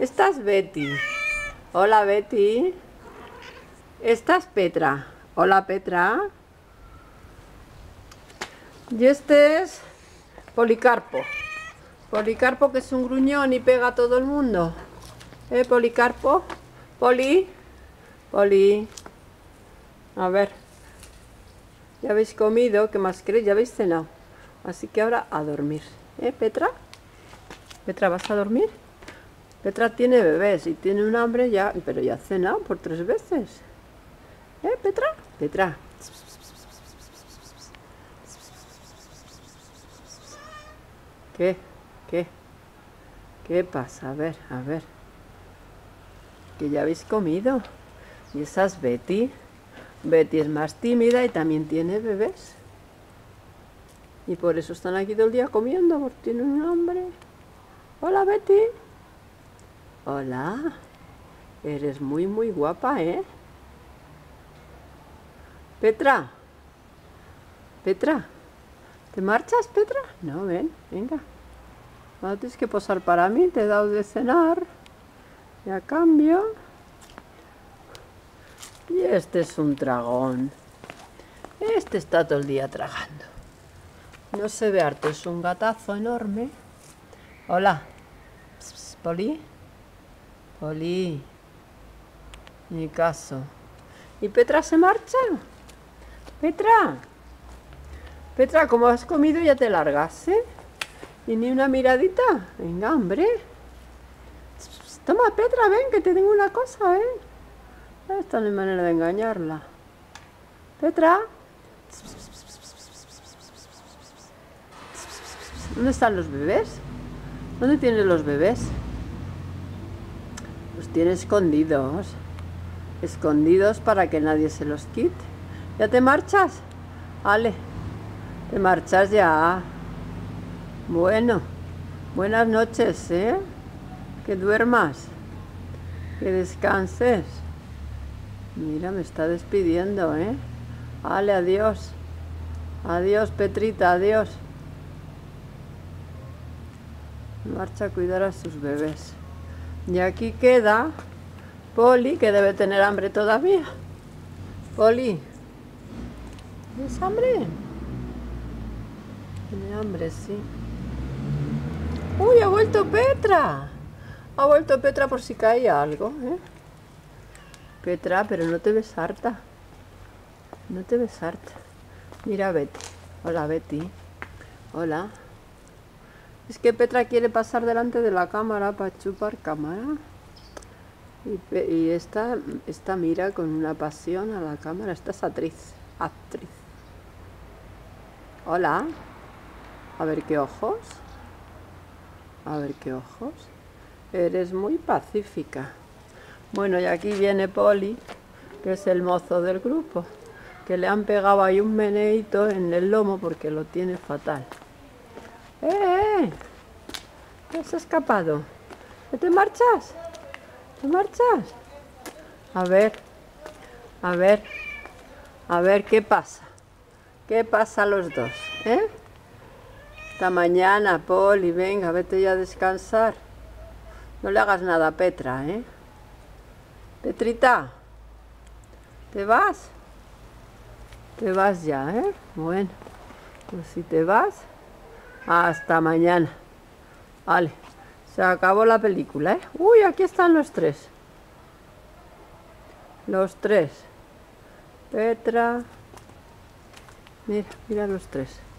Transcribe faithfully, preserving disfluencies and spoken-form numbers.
Esta es Betty. Hola, Betty. Esta es Petra. Hola, Petra. Y este es Policarpo. Policarpo, que es un gruñón y pega a todo el mundo. ¿Eh, Policarpo? Poli. Poli. A ver. Ya habéis comido, ¿qué más queréis? Ya habéis cenado. Así que ahora a dormir. ¿Eh, Petra? Petra, ¿vas a dormir? Petra tiene bebés y tiene un hambre ya, pero ya ha cenado por tres veces. ¿Eh, Petra? Petra. ¿Qué? ¿Qué? ¿Qué pasa? A ver, a ver. Que ya habéis comido. ¿Y esa es Betty? Betty es más tímida y también tiene bebés. Y por eso están aquí todo el día comiendo, porque tienen un hambre. Hola, Betty. Hola. Eres muy, muy guapa, ¿eh? Petra. Petra. ¿Te marchas, Petra? No, ven, venga. Ahora tienes que posar para mí, te he dado de cenar. Y a cambio... Y este es un dragón. Este está todo el día tragando. No se ve harto, es un gatazo enorme. Hola. Pss, pss, Poli. Poli. Ni caso. ¿Y Petra se marcha? Petra. Petra, como has comido ya te largas, ¿eh? Y ni una miradita. Venga, hombre. Pss, pss, toma, Petra, ven, que te tengo una cosa, ven. Esta no hay manera de engañarla. Petra. ¿Dónde están los bebés? ¿Dónde tienes los bebés? Los tiene escondidos. Escondidos para que nadie se los quite. ¿Ya te marchas? Vale. Te marchas ya. Bueno. Buenas noches, ¿eh? Que duermas. Que descanses. Mira, me está despidiendo, ¿eh? Vale, adiós. Adiós, Petrita, adiós. Marcha a cuidar a sus bebés. Y aquí queda Poli, que debe tener hambre todavía. Poli. ¿Tienes hambre? Tiene hambre, sí. ¡Uy, ha vuelto Petra! Ha vuelto Petra por si caía algo, ¿eh? Petra, pero no te ves harta. No te ves harta. Mira, Betty. Hola, Betty. Hola. Es que Petra quiere pasar delante de la cámara para chupar cámara. Y, y esta, esta mira con una pasión a la cámara. Esta es actriz. Actriz. Hola. A ver qué ojos. A ver qué ojos. Eres muy pacífica. Bueno, y aquí viene Poli, que es el mozo del grupo, que le han pegado ahí un meneíto en el lomo porque lo tiene fatal. ¡Eh, eh! ¿Te has escapado? ¿Que te marchas? ¿Te marchas? A ver, a ver, a ver qué pasa. ¿Qué pasa a los dos? ¿Eh? Hasta mañana, Poli, venga, vete ya a descansar. No le hagas nada a Petra, ¿eh? Petrita, ¿te vas? Te vas ya, ¿eh? Bueno, pues si te vas, hasta mañana. Vale, se acabó la película, ¿eh? Uy, aquí están los tres. Los tres. Petra. Mira, mira los tres.